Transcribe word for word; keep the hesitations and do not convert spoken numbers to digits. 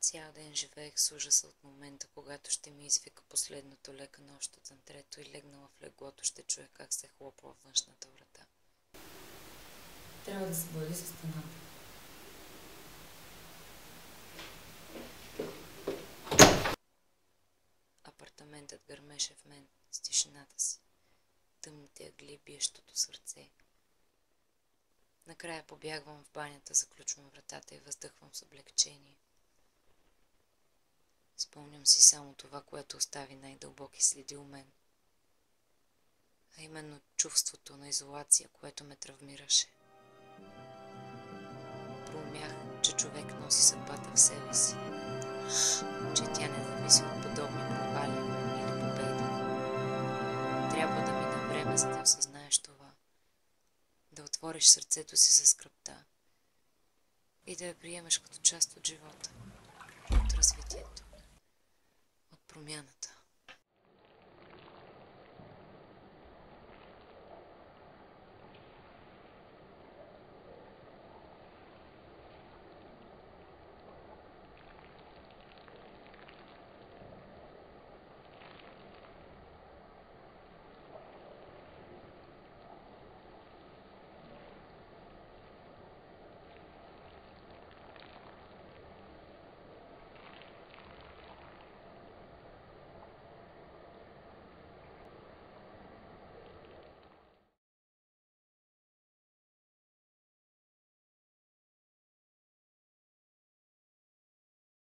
Цял ден живеех с ужаса от момента, когато ще ми извика последното лека нощ от антрето и легнала в леглото ще чуя как се хлопва външната врата. Трябва да се бъде с стената. Апартаментът гърмеше в мен с тишината си, тъмните ъгли, биещото сърце. Накрая побягвам в банята, заключвам вратата и въздъхвам с облегчение. Спомням си само това, което остави най-дълбоки следи у мен. А именно чувството на изолация, което ме травмираше. Проумях, че човек носи съдбата в себе си, че тя не зависи от подобни провали или победи. Трябва да мине време, за да осъзнаеш това, да отвориш сърцето си за скръбта и да я приемеш като част от живота, от развитието, от промяната.